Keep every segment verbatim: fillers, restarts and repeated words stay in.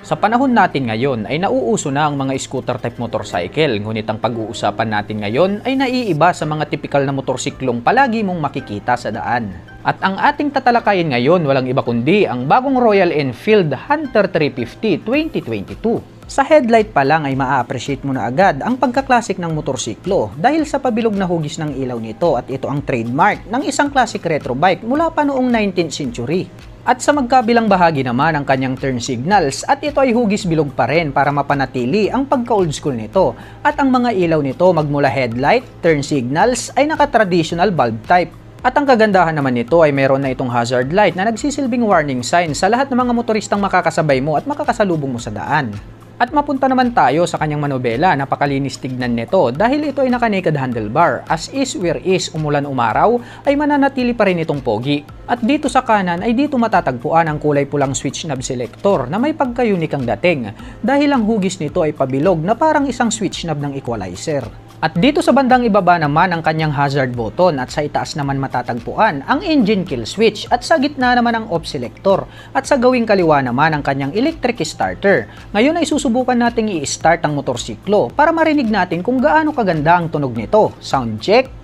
Sa panahon natin ngayon ay nauuso na ang mga scooter type motorcycle, ngunit ang pag-uusapan natin ngayon ay naiiba sa mga tipikal na motorsiklong palagi mong makikita sa daan. At ang ating tatalakayin ngayon walang iba kundi ang bagong Royal Enfield Hunter three fifty twenty twenty-two. Sa headlight pa lang ay maa-appreciate mo na agad ang pagka-classic ng motorsiklo dahil sa pabilog na hugis ng ilaw nito at ito ang trademark ng isang classic retro bike mula pa noong nineteenth century. At sa magkabilang bahagi naman ang kanyang turn signals at ito ay hugis bilog pa rin para mapanatili ang pagka-old school nito. At ang mga ilaw nito magmula headlight, turn signals ay naka-traditional bulb type. At ang kagandahan naman nito ay meron na itong hazard light na nagsisilbing warning sign sa lahat ng mga motoristang makakasabay mo at makakasalubong mo sa daan. At mapunta naman tayo sa kanyang manobela, napakalinis tignan nito dahil ito ay naka-naked handlebar, as is where is umulan umaraw ay mananatili pa rin itong pogi. At dito sa kanan ay dito matatagpuan ang kulay pulang switch knob selector na may pagka-unique ang dating dahil ang hugis nito ay pabilog na parang isang switch knob ng equalizer. At dito sa bandang ibaba naman ang kanyang hazard button at sa itaas naman matatagpuan ang engine kill switch at sa gitna naman ang off selector at sa gawing kaliwa naman ang kanyang electric starter. Ngayon ay susubukan nating i-start ang motorsiklo para marinig natin kung gaano kaganda ang tunog nito. Sound check!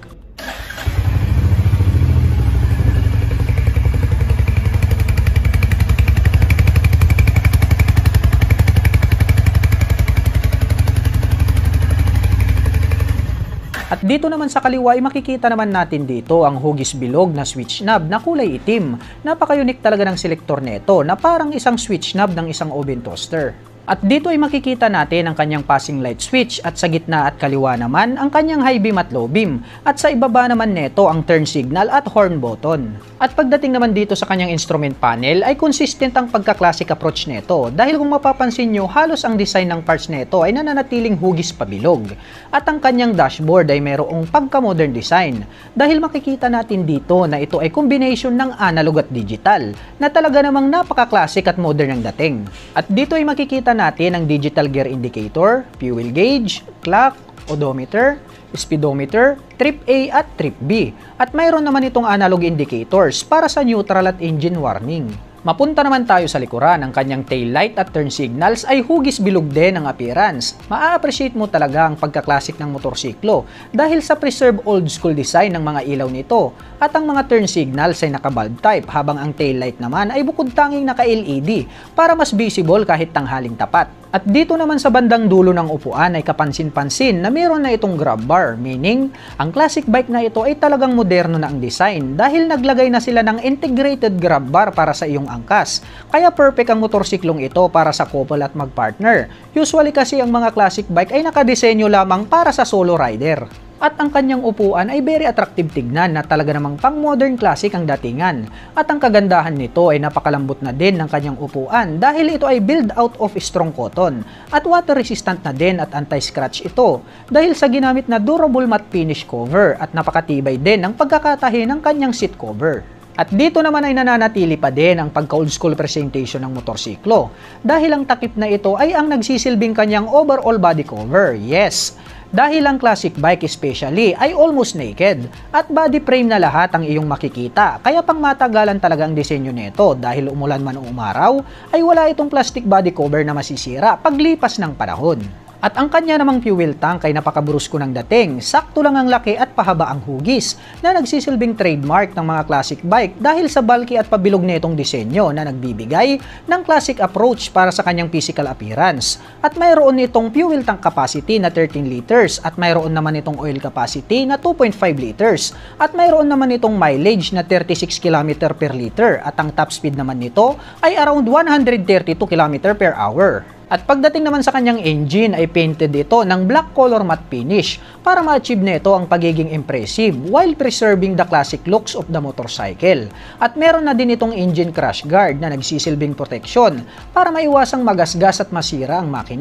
At dito naman sa kaliwa ay makikita naman natin dito ang hugis bilog na switch knob na kulay itim. Napaka-unique talaga ng selector nito na parang isang switch knob ng isang oven toaster. At dito ay makikita natin ang kanyang passing light switch at sa gitna at kaliwa naman ang kanyang high beam at low beam. At sa ibaba naman nito ang turn signal at horn button. At pagdating naman dito sa kanyang instrument panel ay consistent ang pagka-classic approach nito dahil kung mapapansin nyo halos ang design ng parts nito ay nananatiling hugis pabilog. At ang kanyang dashboard ay mayroong pagka-modern design dahil makikita natin dito na ito ay combination ng analog at digital na talaga namang napaka-classic at modern ang dating. At dito ay makikita natin ang digital gear indicator, fuel gauge, clock, odometer, speedometer, trip A at trip B. At mayroon naman itong analog indicators para sa neutral at engine warning. Mapunta naman tayo sa likuran, ang kanyang tail light at turn signals ay hugis bilog din ang appearance. Maa-appreciate mo talaga ang pagka-classic ng motorsiklo dahil sa preserve old school design ng mga ilaw nito. At ang mga turn signals ay naka-bulb type habang ang tail light naman ay bukod tanging naka-L E D para mas visible kahit tanghaling tapat. At dito naman sa bandang dulo ng upuan ay kapansin-pansin na mayroon na itong grab bar, meaning ang classic bike na ito ay talagang moderno na ang design dahil naglagay na sila ng integrated grab bar para sa iyong angkas. Kaya perfect ang motorsiklong ito para sa couple at mag-partner. Usually kasi ang mga classic bike ay nakadesenyo lamang para sa solo rider. At ang kanyang upuan ay very attractive tignan na talaga namang pang modern classic ang datingan. At ang kagandahan nito ay napakalambot na din ng kanyang upuan dahil ito ay build out of strong cotton. At water resistant na din at anti-scratch ito dahil sa ginamit na durable matte finish cover at napakatibay din ang pagkakatahi ng kanyang seat cover. At dito naman ay nananatili pa din ang pagka-old school presentation ng motorsiklo dahil ang takip na ito ay ang nagsisilbing kanyang overall body cover. Yes! Dahil ang classic bike especially ay almost naked at body frame na lahat ang iyong makikita kaya pang matagalan talaga ang disenyo nito dahil umulan man o umaraw ay wala itong plastic body cover na masisira paglipas ng panahon. At ang kanya namang fuel tank ay napakaburusko ng dating, sakto lang ang laki at pahaba ang hugis na nagsisilbing trademark ng mga classic bike dahil sa bulky at pabilog nitong disenyo na nagbibigay ng classic approach para sa kanyang physical appearance. At mayroon itong fuel tank capacity na thirteen liters at mayroon naman itong oil capacity na two point five liters at mayroon naman itong mileage na thirty-six kilometers per liter at ang top speed naman nito ay around one hundred thirty-two kilometers per hour. At pagdating naman sa kanyang engine ay painted ito ng black color matte finish para ma-achieve nito ang pagiging impressive while preserving the classic looks of the motorcycle. At meron na din itong engine crash guard na nagsisilbing proteksyon para maiwasang magasgas at masira ang makina.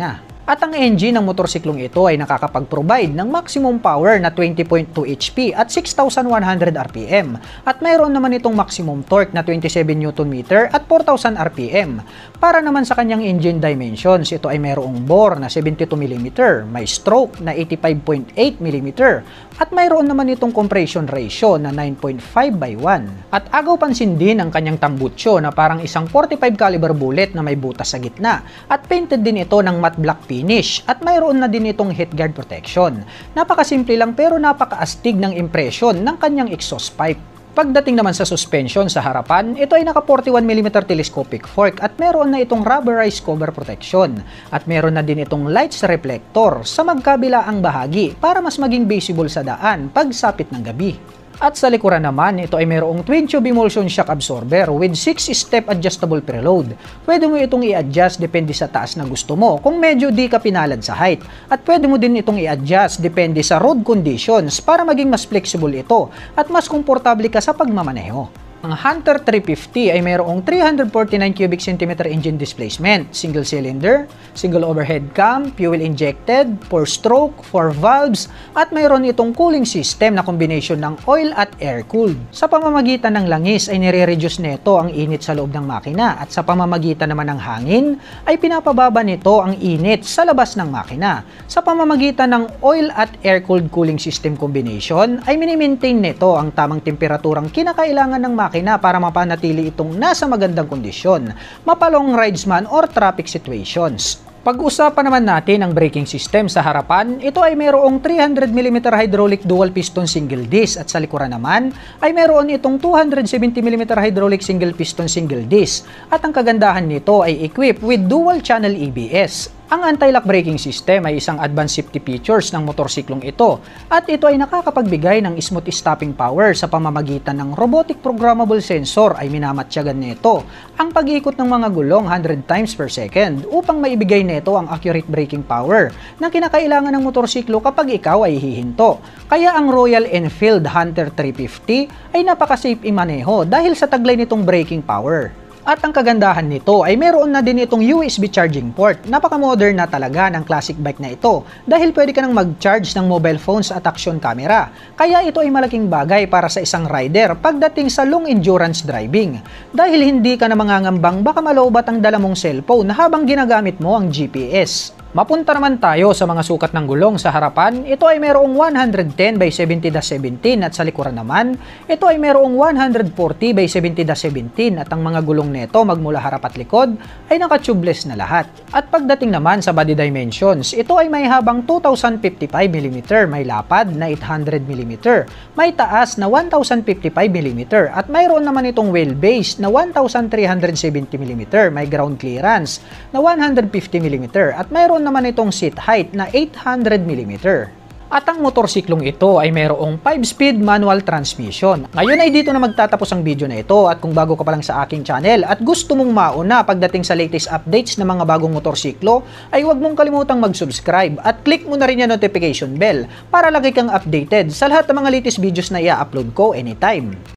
At ang engine ng motorsiklong ito ay nakakapag-provide ng maximum power na twenty point two H P at six thousand one hundred R P M. At mayroon naman itong maximum torque na twenty-seven Newton meter at four thousand R P M. Para naman sa kanyang engine dimensions, ito ay mayroong bore na seventy-two millimeter, may stroke na eighty-five point eight millimeter, at mayroon naman itong compression ratio na nine point five by one. At agaw pansin din ang kanyang tambutsyo na parang isang forty-five caliber bullet na may butas sa gitna. At painted din ito ng matte black finish at mayroon na din itong headguard protection. Napakasimple lang pero napakaastig ng impression ng kanyang exhaust pipe. Pagdating naman sa suspension sa harapan, ito ay naka forty-one millimeter telescopic fork at meron na itong rubberized cover protection. At meron na din itong lights reflector sa magkabilaang bahagi para mas maging visible sa daan pag sapit ng gabi. At sa likuran naman, ito ay mayroong twin tube emulsion shock absorber with six step adjustable preload. Pwede mo itong i-adjust depende sa taas na gusto mo kung medyo di ka pinalad sa height. At pwede mo din itong i-adjust depende sa road conditions para maging mas flexible ito at mas komportable ka sa pagmamaneho. Ang Hunter three fifty ay mayroong three hundred forty-nine cubic centimeter engine displacement, single cylinder, single overhead cam, fuel injected, four stroke, four valves, at mayroon itong cooling system na combination ng oil at air cooled. Sa pamamagitan ng langis ay nire-reduce nito ang init sa loob ng makina at sa pamamagitan naman ng hangin ay pinapababa nito ang init sa labas ng makina. Sa pamamagitan ng oil at air cooled cooling system combination ay mini-maintain nito ang tamang temperaturang kinakailangan ng makina para mapanatili itong nasa magandang kondisyon, mapalong rides man or traffic situations. Pag-usapan naman natin ang braking system sa harapan, ito ay mayroong three hundred millimeter hydraulic dual piston single disc at sa likuran naman ay mayroon itong two hundred seventy millimeter hydraulic single piston single disc at ang kagandahan nito ay equipped with dual channel A B S. Ang anti-lock braking system ay isang advanced safety features ng motorsiklong ito at ito ay nakakapagbigay ng smooth stopping power sa pamamagitan ng robotic programmable sensor ay minamatyagan nito ang pag-ikot ng mga gulong one hundred times per second upang maibigay nito ang accurate braking power na kinakailangan ng motorsiklo kapag ikaw ay hihinto. Kaya ang Royal Enfield Hunter three fifty ay napaka-safe imaneho dahil sa taglay nitong braking power. At ang kagandahan nito ay meron na din itong U S B charging port. Napaka-modern na talaga ng classic bike na ito dahil pwede ka nang mag-charge ng mobile phones at action camera. Kaya ito ay malaking bagay para sa isang rider pagdating sa long endurance driving. Dahil hindi ka na mangangambang baka malobat ang dala mong cellphone habang ginagamit mo ang G P S. Mapunta naman tayo sa mga sukat ng gulong sa harapan. Ito ay mayroong one hundred ten by seventy dash seventeen at sa likuran naman, ito ay mayroong one hundred forty by seventy dash seventeen at ang mga gulong neto magmula harap at likod ay naka-tubeless na lahat. At pagdating naman sa body dimensions, ito ay may habang two thousand fifty-five millimeter, may lapad na eight hundred millimeter, may taas na one thousand fifty-five millimeter at mayroon naman itong wheelbase na one thousand three hundred seventy millimeter, may ground clearance na one hundred fifty millimeter at mayroon naman itong seat height na eight hundred millimeter. At ang motorsiklong ito ay mayroong five speed manual transmission. Ngayon ay dito na magtatapos ang video na ito at kung bago ka pa lang sa aking channel at gusto mong mauna pagdating sa latest updates ng mga bagong motorsiklo ay huwag mong kalimutang mag-subscribe at click mo na rin yung notification bell para lagi kang updated sa lahat ng mga latest videos na i-upload ko anytime.